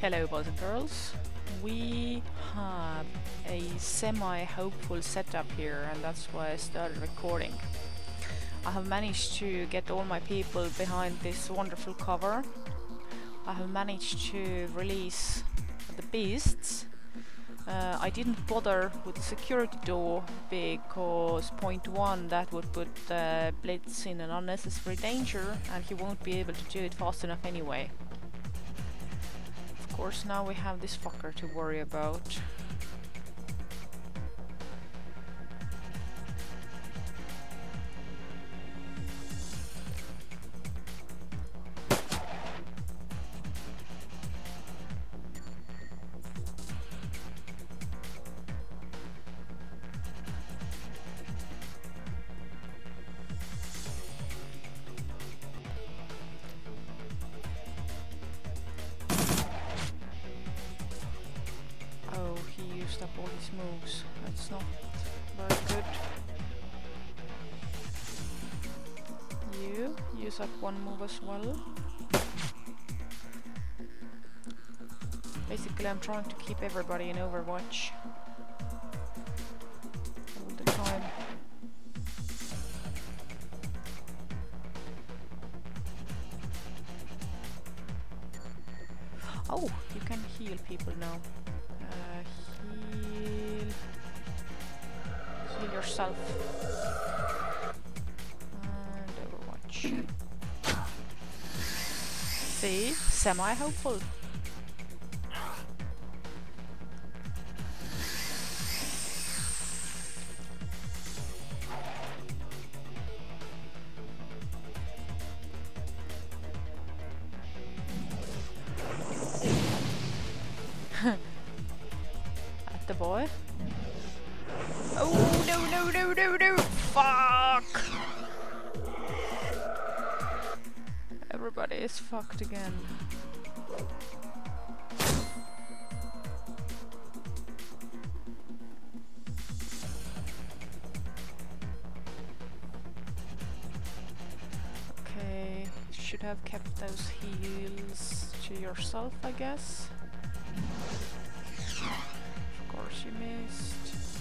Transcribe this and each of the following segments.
Hello boys and girls. We have a semi-hopeful setup here, and that's why I started recording. I have managed to get all my people behind this wonderful cover. I have managed to release the beasts. I didn't bother with the security door because point one, that would put Blitz in an unnecessary danger, and he won't be able to do it fast enough anyway. Of course, now we have this fucker to worry about. Oh, he used up all his moves. That's not very good. You use up one move as well. Basically, I'm trying to keep everybody in Overwatch all the time. Oh, you can heal people now. Heal yourself. And Overwatch. See? Semi-hopeful. At the boy. Oh no! Fuck! Everybody is fucked again. Okay, should have kept those heals to yourself, I guess. Of course you missed.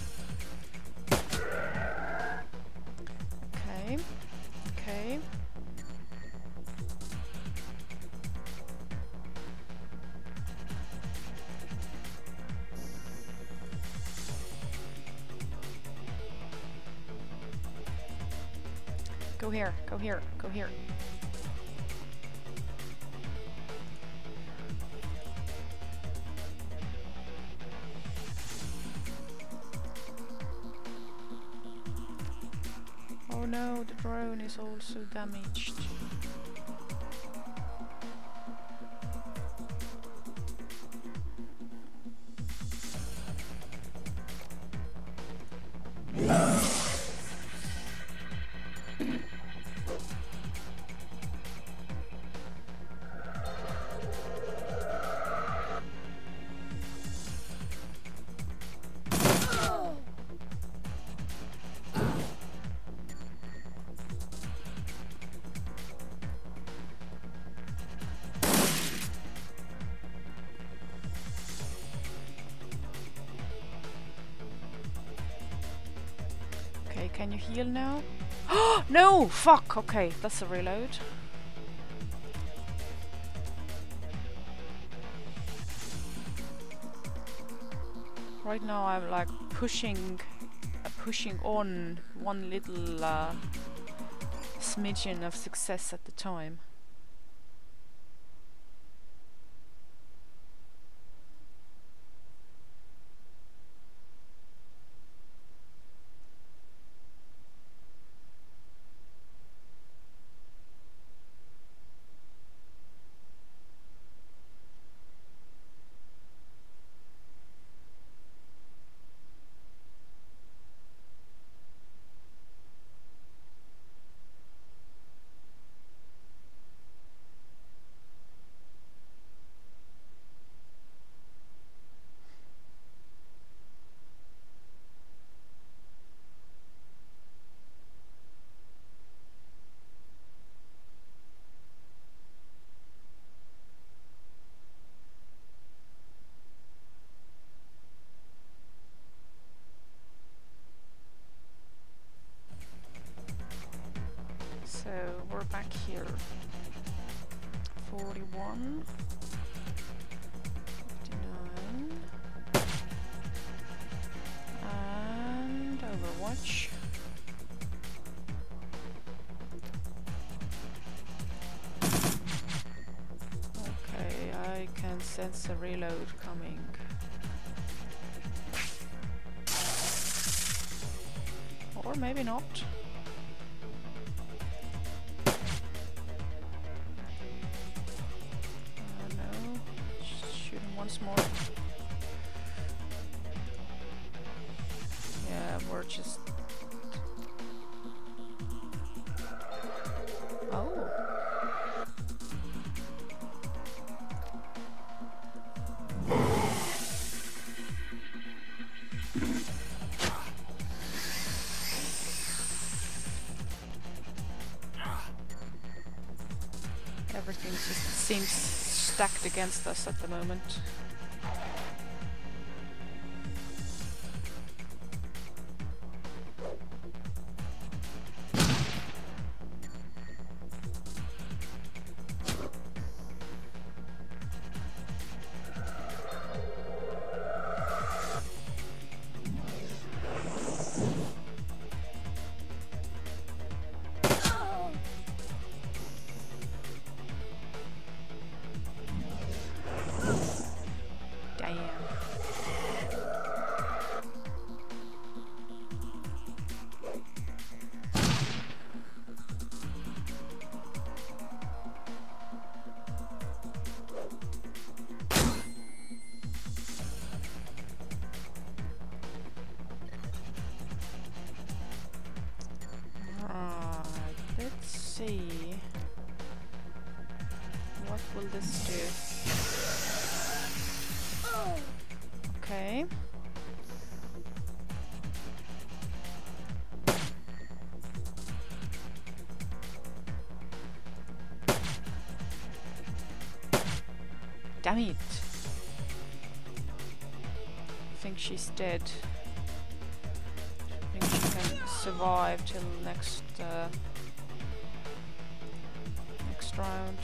Okay. Go here. Oh no, the drone is also damaged. Okay, can you heal now? No! Fuck! Okay, that's a reload. Right now I'm like pushing on one little smidgen of success at the time. 51. 59. And Overwatch. Okay, I can sense a reload coming. Or maybe not. No. Shoot him once more. Yeah, we're just... Oh. Everything just seems stacked against us at the moment. Let's see. What will this do? Okay. Damn it. I think she's dead. I think she can survive till next round.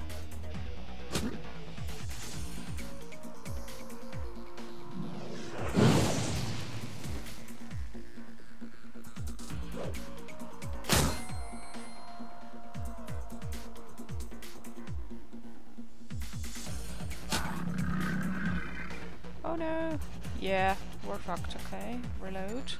Oh no! Yeah, we're fucked, okay. Reload.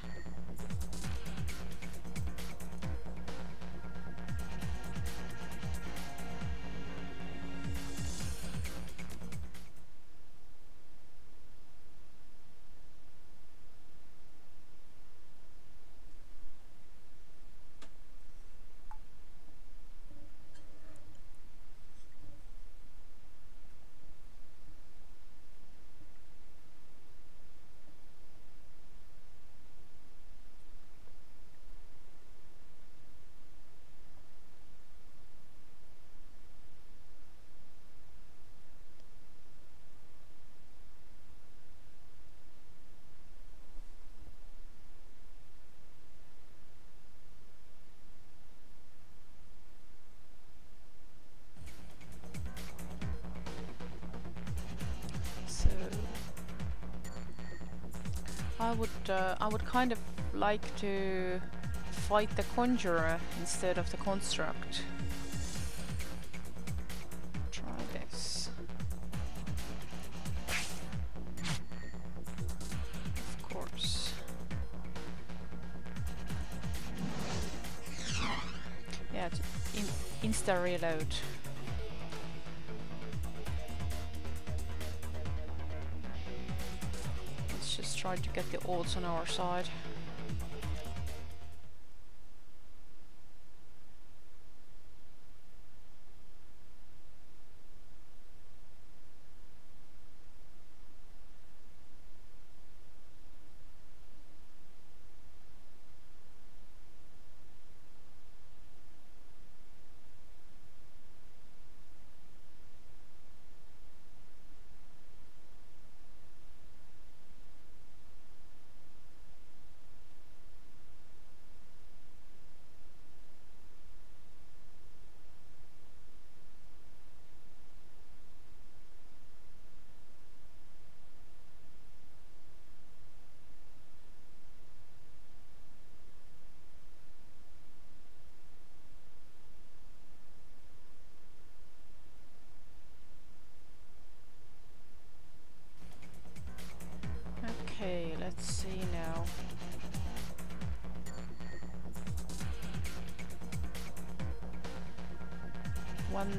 I would kind of like to fight the Conjurer instead of the Construct. Try this. Of course. Yeah, insta reload. Just try to get the odds on our side.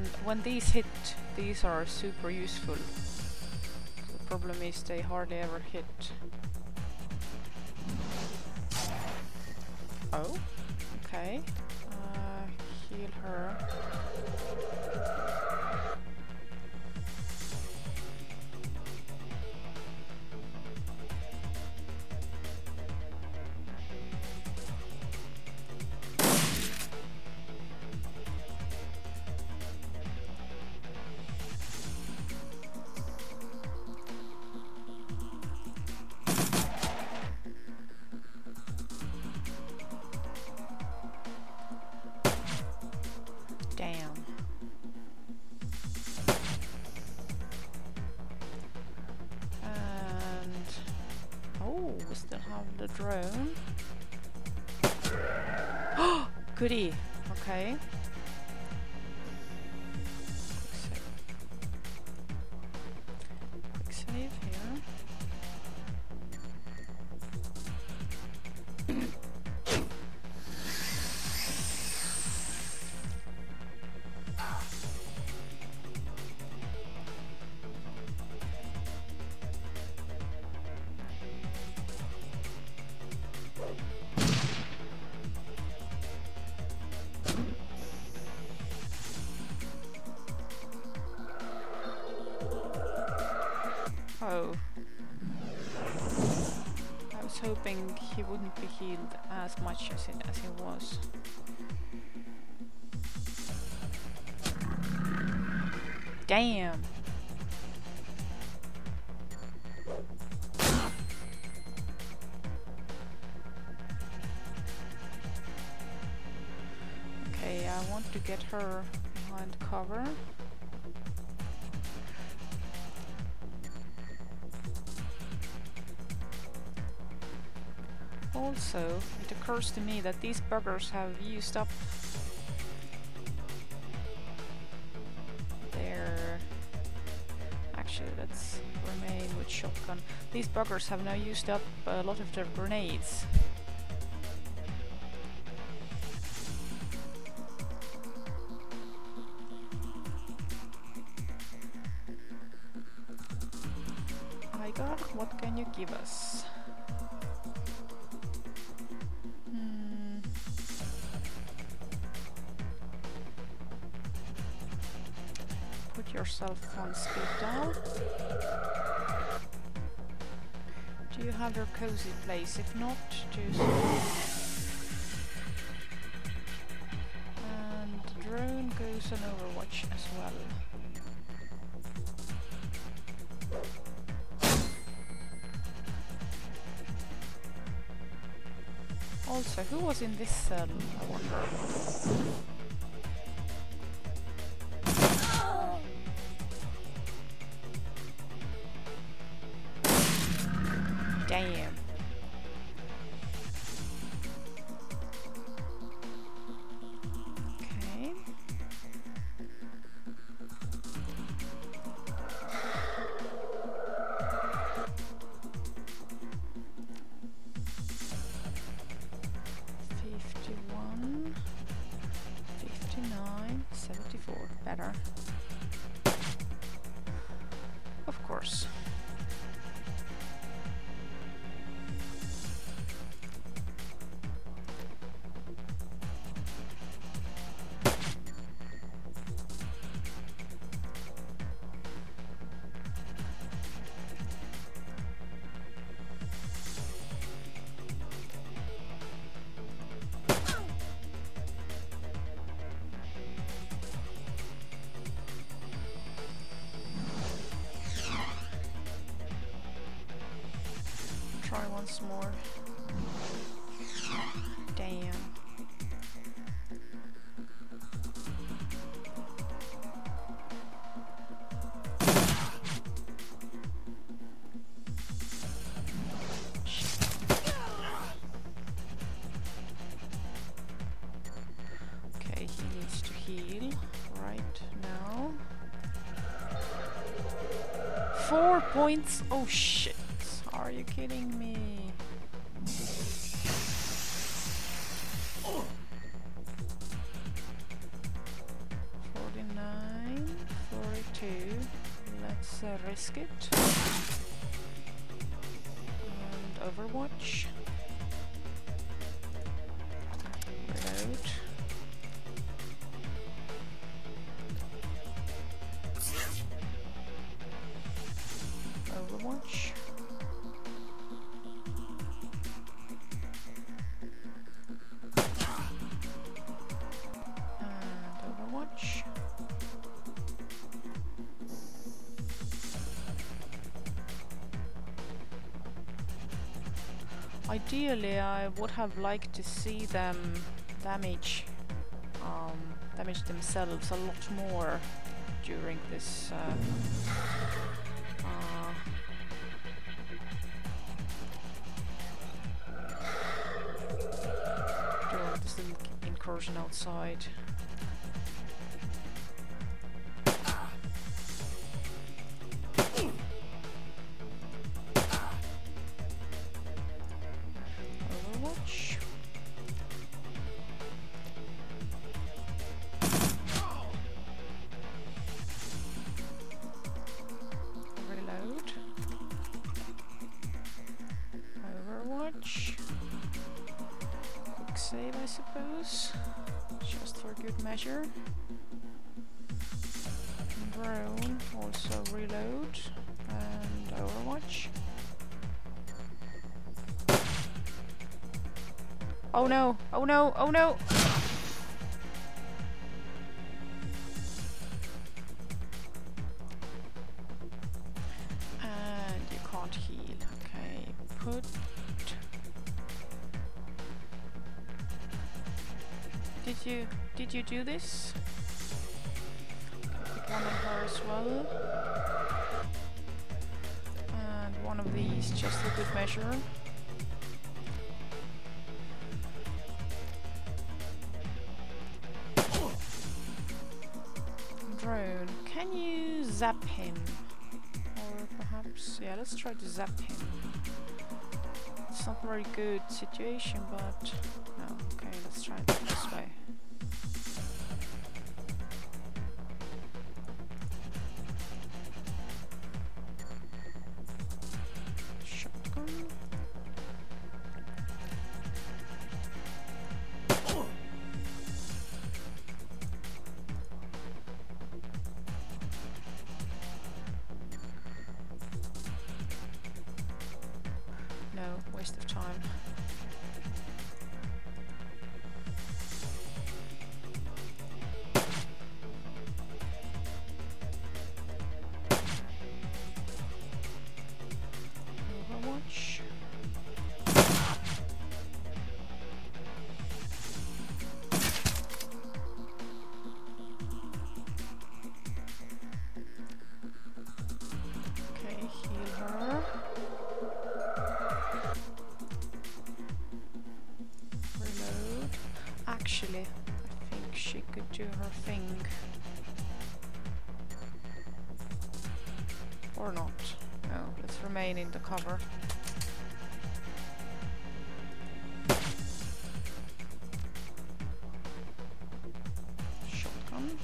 when these hit, these are super useful. The problem is they hardly ever hit. Oh, okay. Heal her. Damn. And oh, we still have the drone. Oh, goody. Okay. Quick save here. Oh. I was hoping he wouldn't be healed as much as he was. Damn! Okay, I want to get her behind cover. Also, it occurs to me that these buggers have used up their... Actually, let's remain with shotgun. These buggers have now used up a lot of their grenades. Igar, what can you give us? Put yourself on speed dial. Do you have your cozy place? If not, choose. And the drone goes on Overwatch as well. Also, who was in this cell, I wonder? Damn. Okay. Better. Of course. Try once more. Damn. Okay, he needs to heal right now. 4 points? Oh shit. Are you kidding me? Oh. 49. risk it. And Overwatch. Reload. Overwatch. And Overwatch. Ideally, I would have liked to see them damage themselves a lot more during this little incursion outside. Overwatch. Reload. Overwatch. Quick save, I suppose, just for good measure. Drone, also reload, and Overwatch. Oh no! Oh no! Oh no! And you can't heal. Okay, put. Did you do this? Okay, put one on her as well. And one of these just for good measure. Drone, can you zap him? Or perhaps, yeah, let's try to zap him. It's not a very good situation, but no, okay, let's try it this way. Shotgun. No, waste of time. Overwatch. Okay, heal her. Reload. Actually, I think she could do her thing. Or not. No, let's remain in the cover. Shotgun.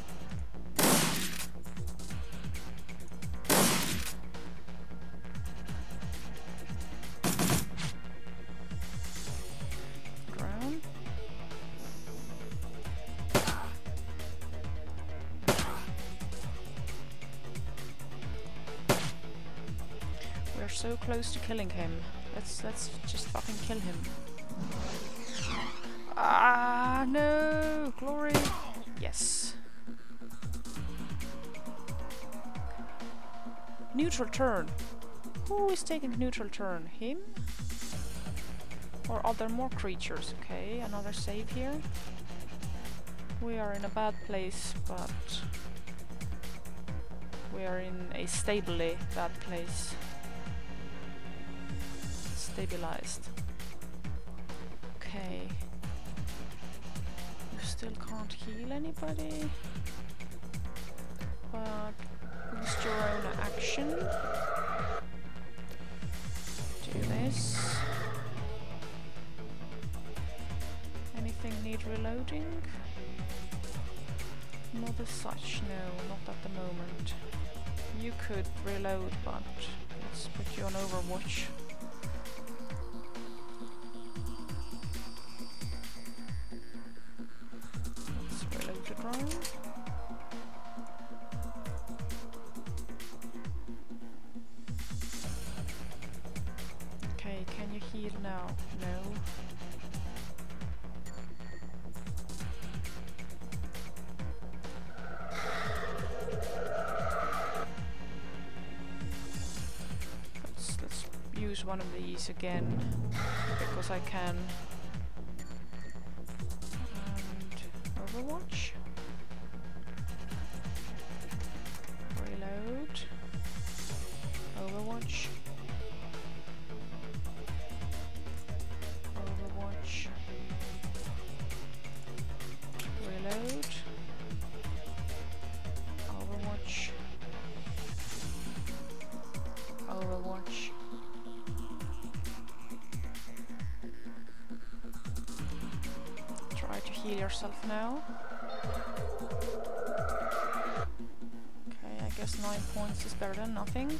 Drone. We're so close to killing him. Let's just fucking kill him. Ah no! Glory! Yes. Neutral turn. Who is taking neutral turn? Him? Or are there more creatures? Okay, another save here. We are in a bad place, but we are in a stably bad place. Stabilized. Okay. You still can't heal anybody. But boost your own action. Do this. Anything need reloading? Not as such, no, not at the moment. You could reload, but let's put you on Overwatch. Let's reload the drone. Okay, can you heal now? No. Let's use one of these again, because I can. And Overwatch. Reload. Overwatch. Overwatch. Reload. Overwatch. Overwatch. Try to heal yourself now. Okay, I guess 9 points is better than nothing.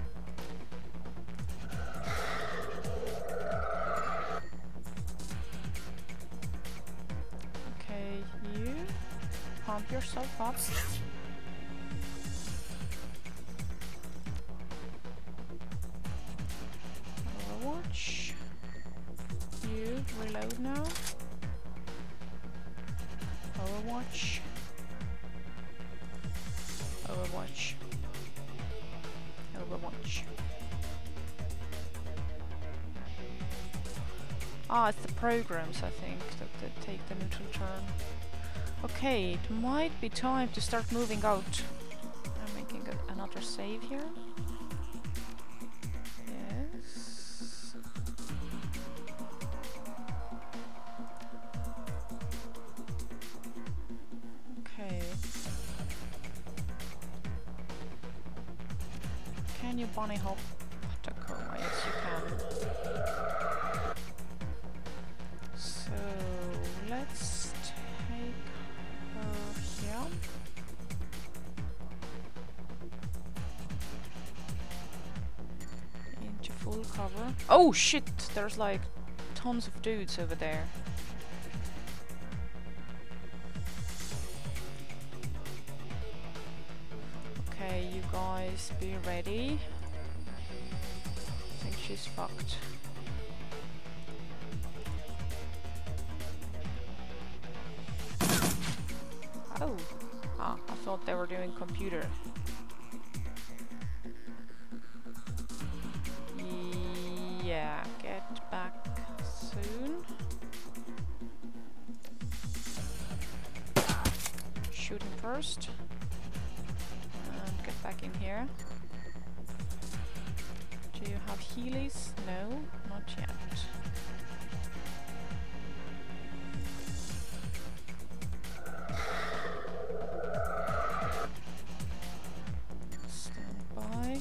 Okay, you pump yourself up. Overwatch. You reload now. Overwatch. Overwatch. Overwatch. Ah, it's the programs, I think, that take the neutral turn. Okay, it might be time to start moving out. I'm making another save here. Yes. Okay. Can you bunny hop Tacoma? Yes, you can. So let's take her here. Into full cover. Oh shit! There's like tons of dudes over there. Okay, you guys be ready. I think she's fucked. Oh! Ah, I thought they were doing computer. Yeah, get back soon. Shoot him first. And get back in here. Do you have healies? No, not yet. Stand by.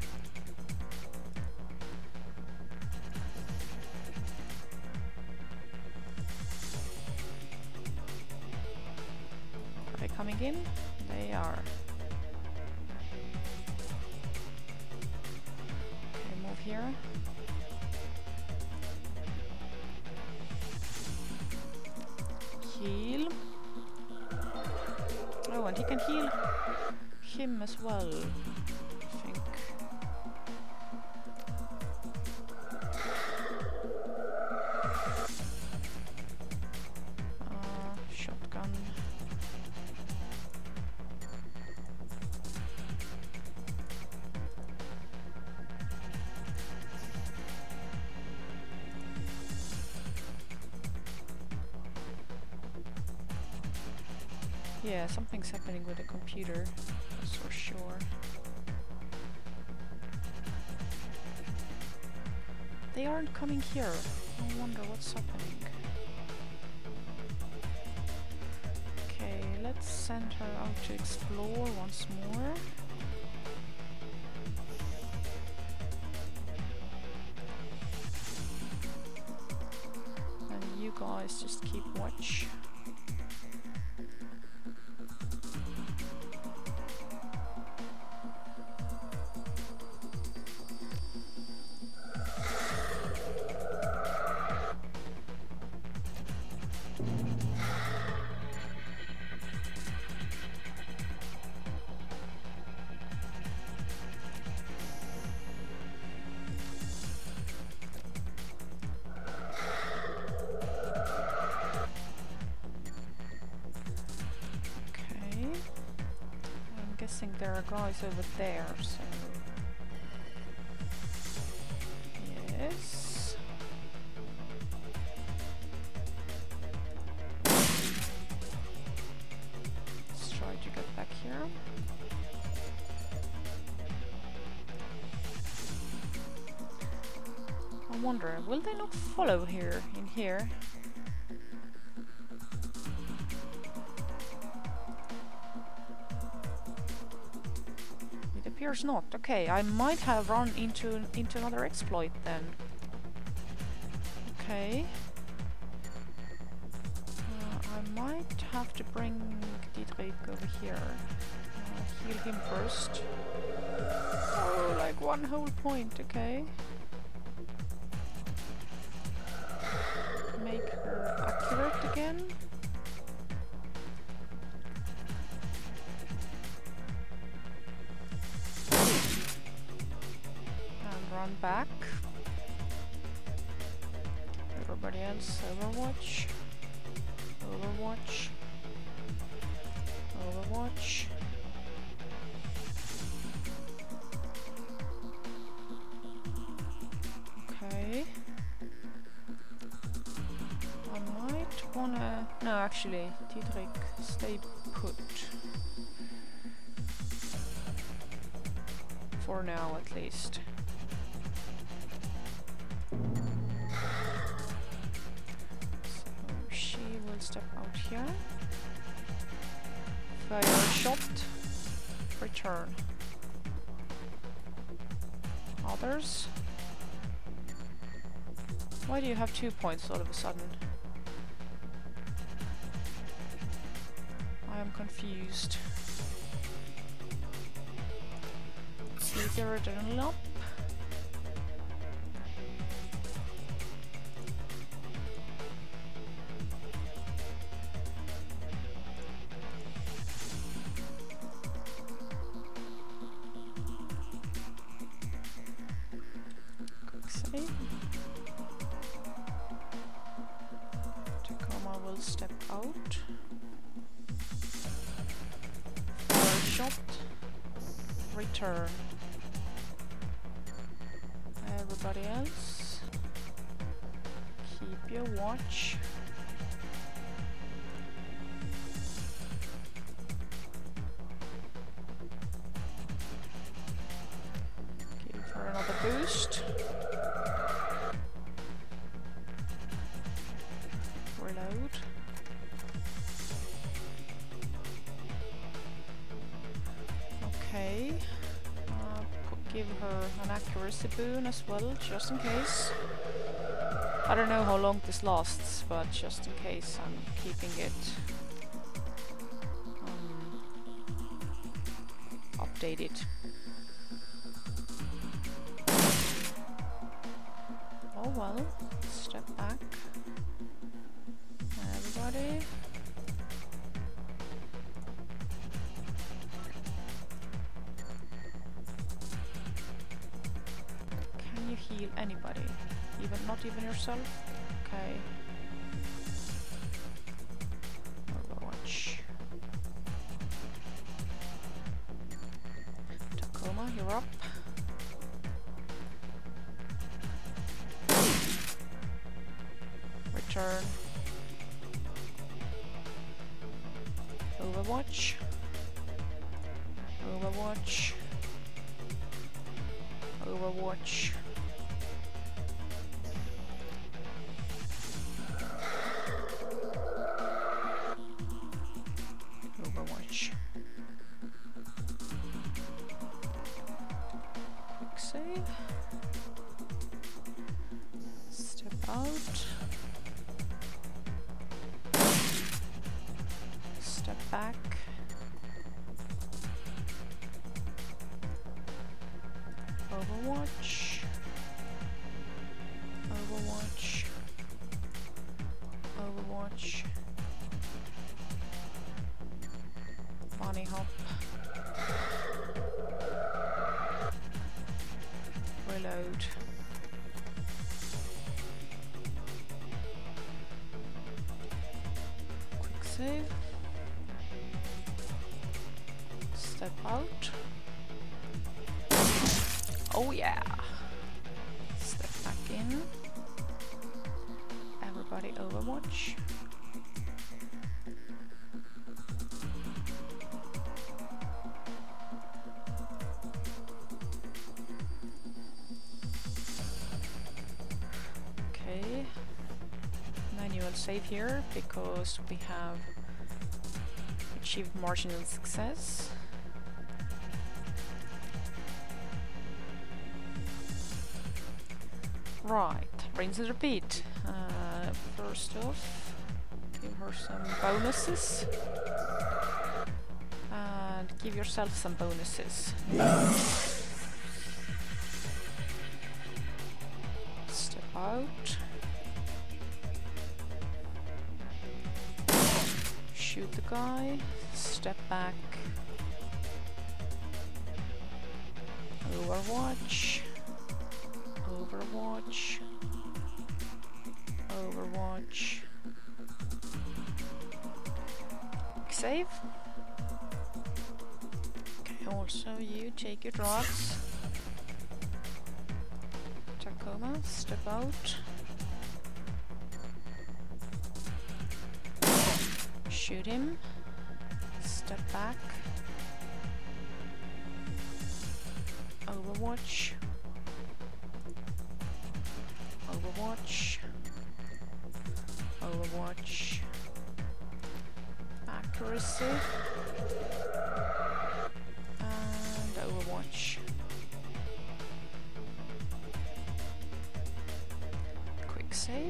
Are they coming in? They are. Here. Heal. Oh, and he can heal him as well, I think. Shotgun. Yeah, something's happening with the computer, that's for sure. They aren't coming here. I wonder what's happening. Okay, let's send her out to explore once more. And you guys just keep watch. guessing there are guys over there, so... Yes... Let's try to get back here. I wonder, will they not follow here, in here? It appears not. Okay, I might have run into another exploit then. Okay. I might have to bring Dietrich over here. Heal him first. Oh, like one whole point, okay. Make her accurate again. And run back. Everybody else, Overwatch. Overwatch. Overwatch. Okay. I might wanna... No, actually, Dietrich, stay put. For now, at least. So, she will step out here. Fire a shot. Return. Others? Why do you have 2 points all of a sudden? I am confused. Keep your adrenaline up. Quick save. Tacoma will step out. Fire shot. Return. Everybody else, keep your watch. Give her another boost. Reload. Okay. Give her an accuracy boon as well, just in case. I don't know how long this lasts, but just in case I'm keeping it updated. Oh well, step back. Everybody. Heal anybody, not even yourself. Okay. Overwatch. Tacoma, you're up. Return. Overwatch. Overwatch. Overwatch. Overwatch. Quick save. Step out. Step back. Overwatch. Overwatch. Overwatch. Bunny hop. Reload. Quick save. Step out. out. Oh yeah! Step back in. Everybody overwatch. Okay. Manual save here because we have achieved marginal success. Right, rinse and repeat. First off, give her some bonuses. And give yourself some bonuses. Step out. Shoot the guy. Step back. Overwatch. Overwatch. Overwatch. Save. Okay, also you take your drugs. Tacoma, step out. Shoot him. Step back. Overwatch. Overwatch. Overwatch. Accuracy. And Overwatch. Quick save.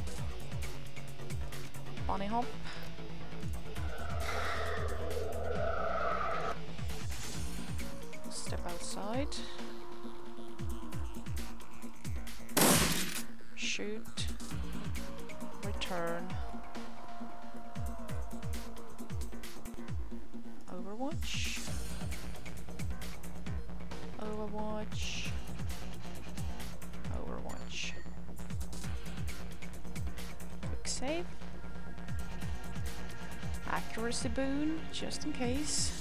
Bunny hop. Step outside. Shoot. Return. Overwatch. Overwatch. Overwatch. Quick save. Accuracy boon, just in case.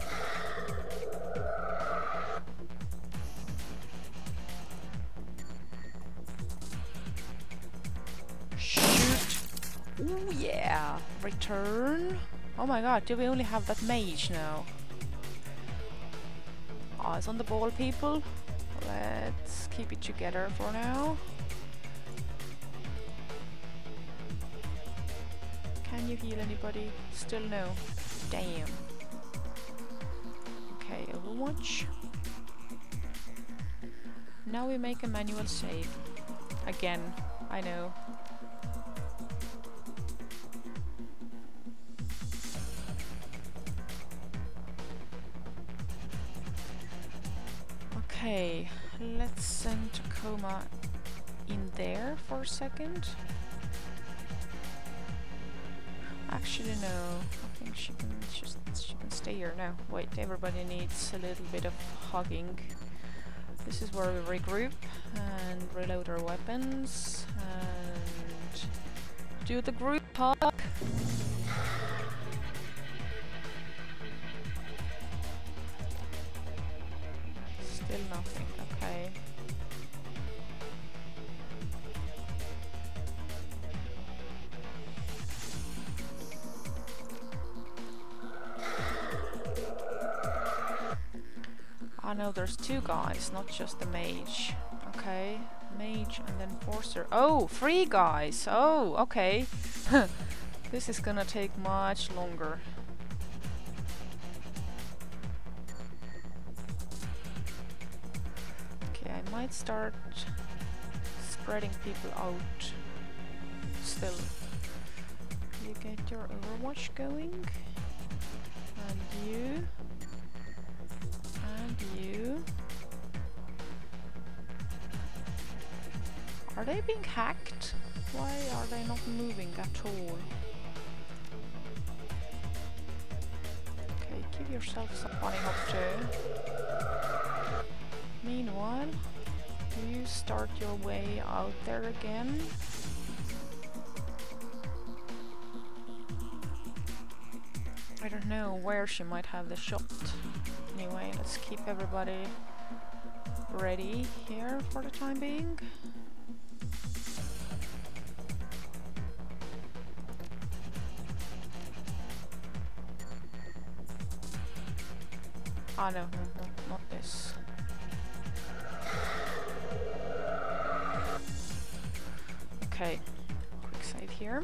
Ooh, yeah! Return! Oh my god, do we only have that mage now? Eyes on the ball, people. Let's keep it together for now. Can you heal anybody? Still no. Damn. Okay, Overwatch. Now we make a manual save. Again, I know. Okay, let's send Tacoma in there for a second. Actually, no. I think she can stay here now. Wait, everybody needs a little bit of hugging. This is where we regroup and reload our weapons and do the group hug. Still nothing, okay. Oh no, there's two guys, not just the mage. Okay, mage and then forcer. Oh, three guys! Oh, okay. This is gonna take much longer. I might start spreading people out. Still, you get your Overwatch going, and you, and you. Are they being hacked? Why are they not moving at all? Okay, give yourself some bunny hop too. Meanwhile, you start your way out there again. I don't know where she might have the shot Anyway, let's keep everybody ready here for the time being. Ah, no, not this. Okay, quick save here.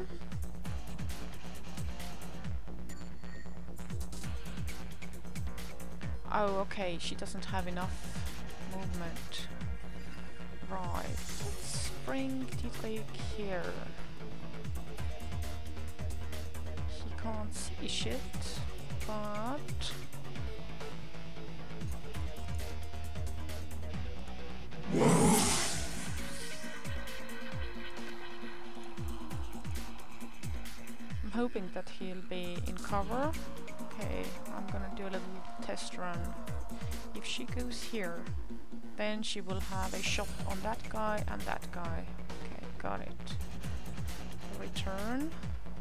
Oh, okay, she doesn't have enough movement. Right, let's bring Dietrich here. He can't see shit, but... I'm hoping that he'll be in cover. Okay, I'm gonna do a little test run. If she goes here, then she will have a shot on that guy and that guy. Okay, got it. Return.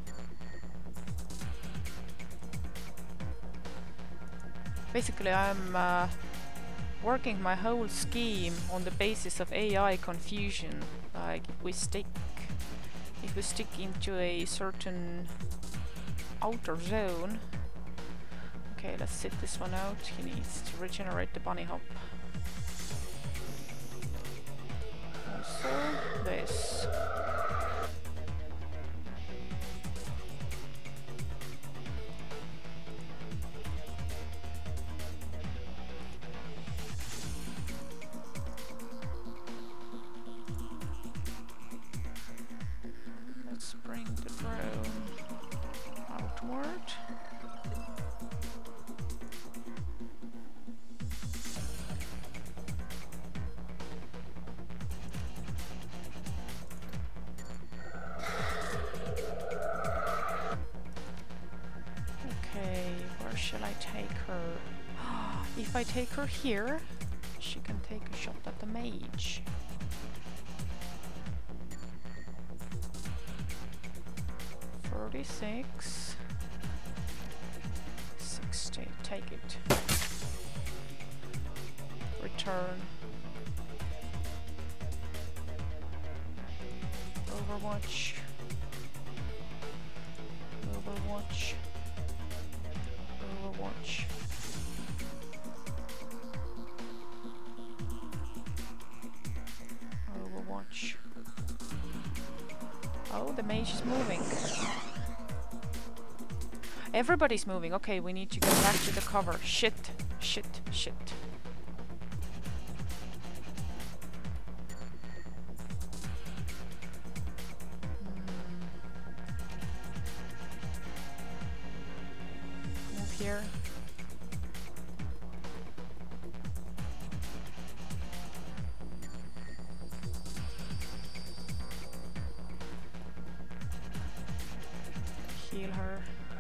Basically, I'm working my whole scheme on the basis of AI confusion. Like, if we stick into a certain outer zone. Okay, let's sit this one out. He needs to regenerate the bunny hop. Also, this. Let's bring the drone outward. Shall I take her? If I take her here, she can take a shot at the mage. 46, 60, take it. Return. Overwatch. Overwatch. Overwatch. Overwatch. Oh, the mage is moving. Everybody's moving. Okay, we need to go back to the cover. Shit, shit, shit. Move here. Heal her.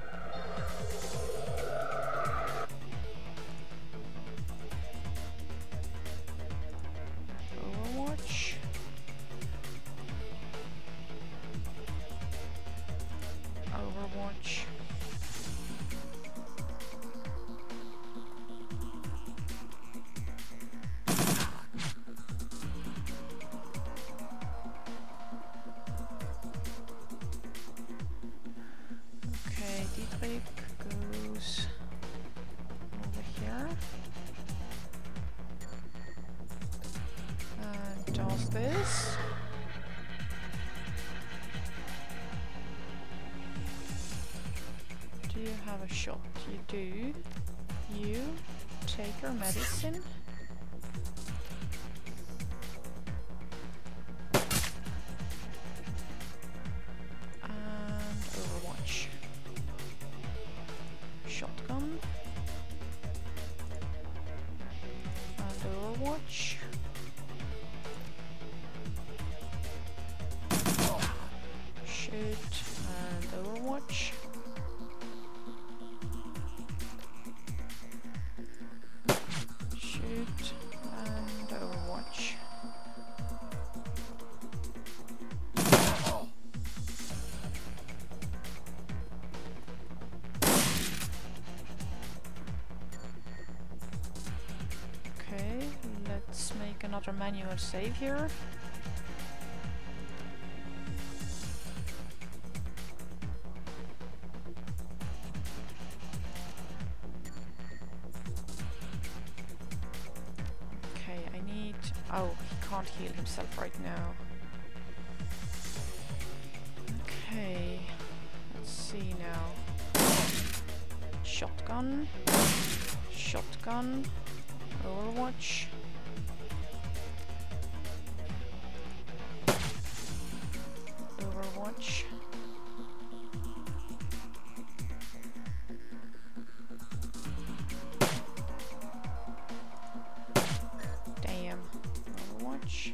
Overwatch. Overwatch. Okay, Dietrich goes over here and does this. Do you have a shot? You do. You take your medicine. And Overwatch. Shotgun. And Overwatch. Shoot and Overwatch. Shoot and Overwatch. let's make another manual save here. Okay, I need... oh, he can't heal himself right now. Okay, let's see now. Shotgun. Shotgun. Overwatch. Overwatch. Damn. Overwatch.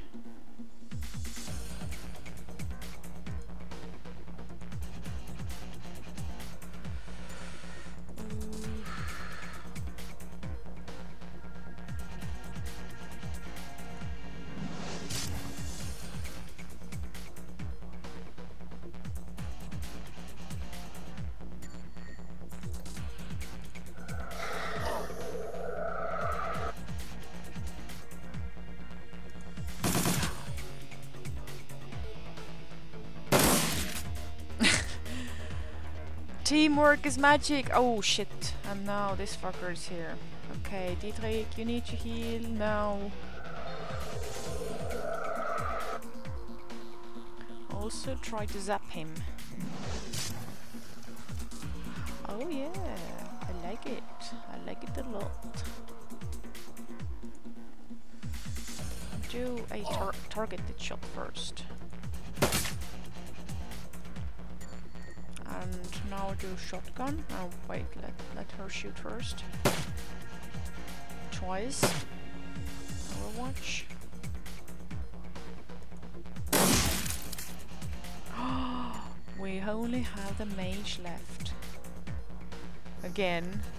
Teamwork is magic! Oh shit! And now this fucker is here. Okay, Dietrich, you need to heal now. Also try to zap him. Oh yeah, I like it. I like it a lot. Do a targeted shot first. And now do shotgun. Oh wait, let her shoot first. Twice. Overwatch. We only have the mage left. Again.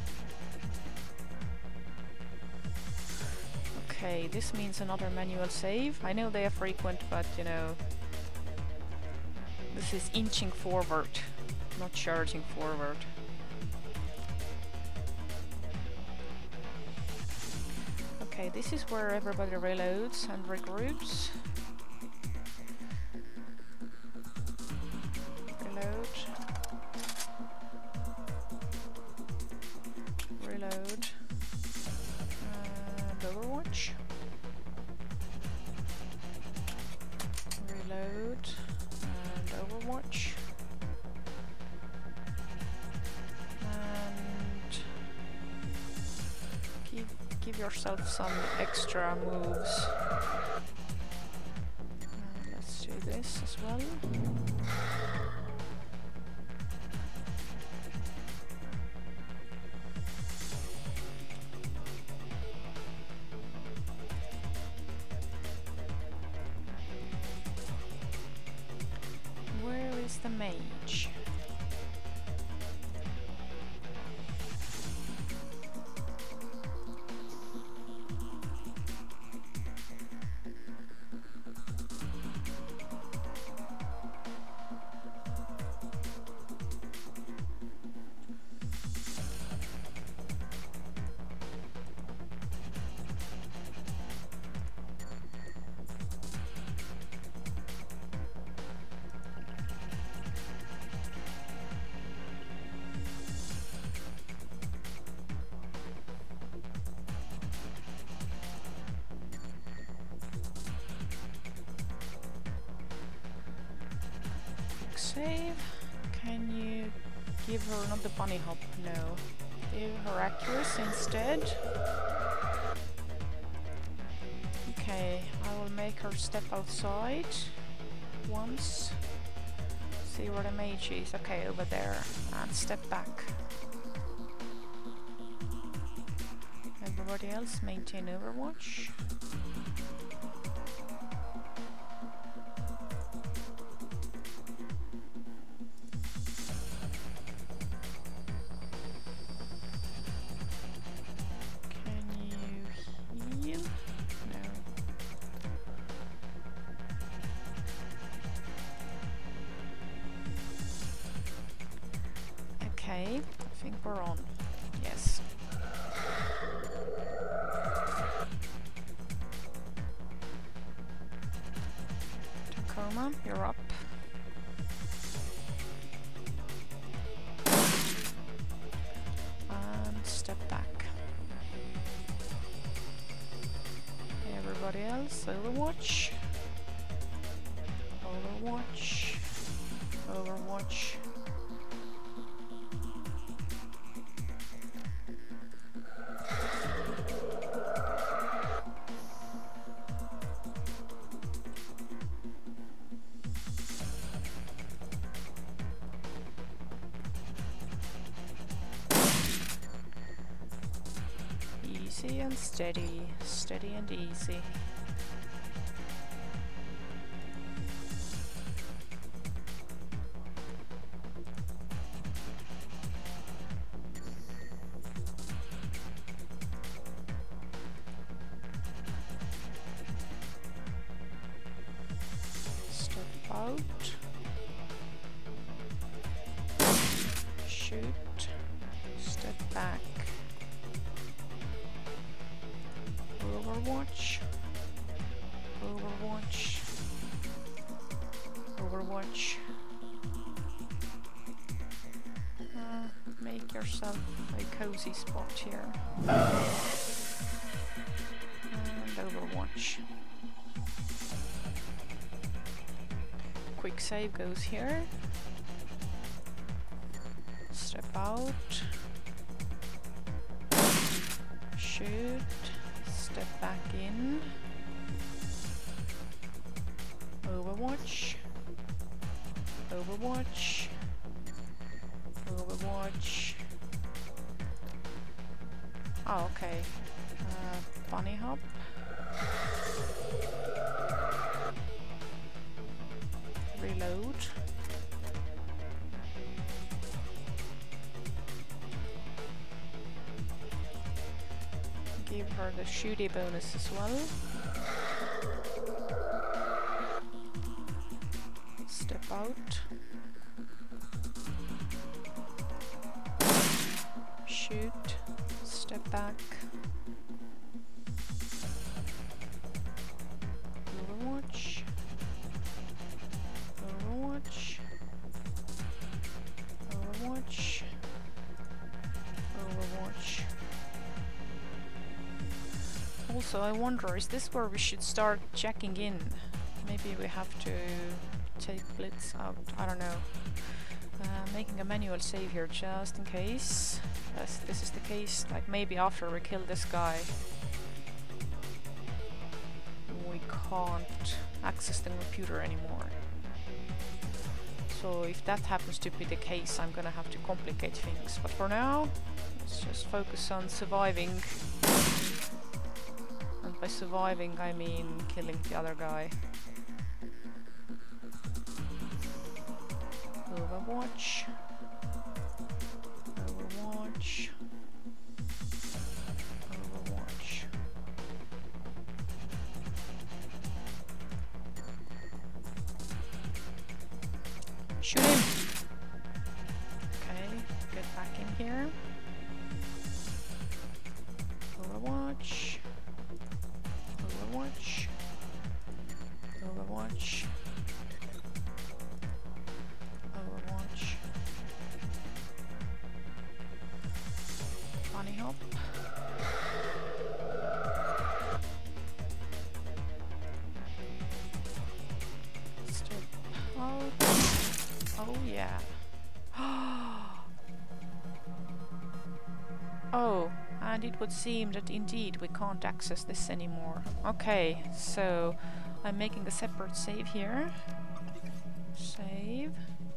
Okay, this means another manual save. I know they are frequent, but you know, this is inching forward, not charging forward. Okay, this is where everybody reloads and regroups. Reload. Reload. And Overwatch. Reload. And Overwatch. And give yourself some extra moves. Let's do this as well. Where is the mage? Save. Can you give her not the bunny hop? No. Give her accuracy instead. Okay, I will make her step outside once. See where the mage is. Okay, over there. And step back. Everybody else maintain Overwatch. Okay, I think we're on. Yes. Anybody else? Overwatch? Overwatch? Overwatch? Easy and steady, steady and easy. Step out. Shoot. Step back. Overwatch. Overwatch. Overwatch. Make yourself a cozy spot here. And Overwatch. Quick save goes here. Step out. Shoot. Step back in. Overwatch. Overwatch. Overwatch. Oh, okay. Bunny hop. Reload. Give her the shooty bonus as well. Step out. Shoot. Step back. Overwatch. Overwatch. Overwatch. Overwatch. Also, I wonder, is this where we should start checking in? Maybe we have to take Blitz out, I don't know. Making a manual save here just in case. As this is the case, like maybe after we kill this guy we can't access the computer anymore. So if that happens to be the case, I'm gonna have to complicate things. But for now, let's just focus on surviving. And by surviving, I mean killing the other guy. Overwatch. Overwatch. Overwatch. Shoot him! Okay, get back in here. Overwatch. Overwatch. Overwatch. Overwatch. Bunny hop. Step out. Oh yeah. Oh, and it would seem that indeed we can't access this anymore. Okay, so I'm making a separate save here. Save.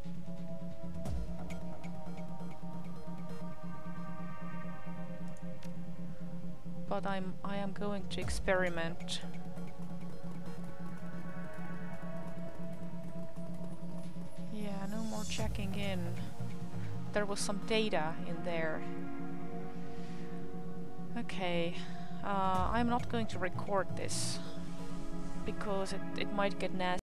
But I am going to experiment. Yeah, no more checking in. There was some data in there. Okay, I'm not going to record this because it might get nasty.